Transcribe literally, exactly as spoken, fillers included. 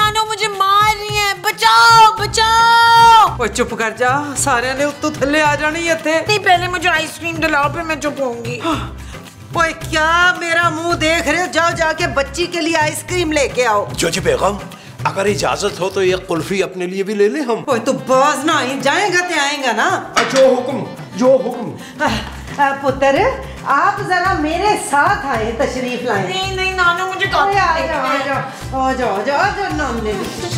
नानो मुझे मार रही है, बचाओ बचाओ। ओए चुप कर जा, सारे ने उत्तों थल्ले आ जाने इत्थे। नहीं पहले मुझे आइसक्रीम दिलाओ फिर मैं चुप होऊंगी। ओए क्या मेरा मुंह देख रहे हो? जाओ जाके बच्ची के लिए आइसक्रीम लेके आओ। जोजी बेगम अगर इजाजत हो तो ये कुल्फी अपने लिए भी ले ले हम। ओए तू बाज ना आई जाएगा ते आएगा ना। जो हुक्म जो हुक्म। पुत्र आप जरा मेरे साथ आए, तशरीफ लाए। नहीं नहीं नानो मुझे आ जाओ आ जाओ आ जाओ आ जाओ नाम ले।